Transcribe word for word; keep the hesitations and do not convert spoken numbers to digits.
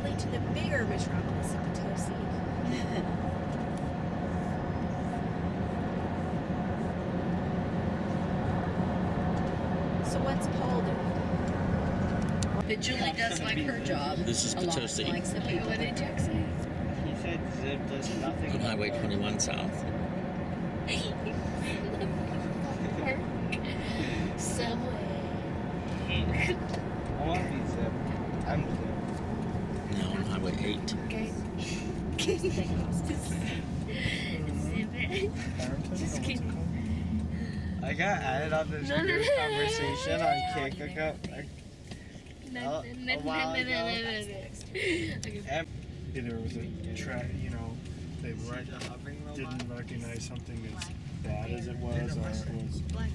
traveling to the bigger metropolis of Potosi. So what's Paul doing? But Julie does like her job. This is a lot. Potosi. Likes the people. What did Jack say? He said Zip does nothing. On Highway twenty-one South. Subway. I want to be Zip. I'm Zip. Now on Highway eight. Okay. Just kidding. I got added on this No, no, group no, conversation no, on no, Kick no, a, co- a, No, a, no, a no, while no, no, ago. no, no, no. Okay. And Either it was a tra- you know, they Like weren't, a hovering robot. didn't recognize something as bad as it was, or it was Black.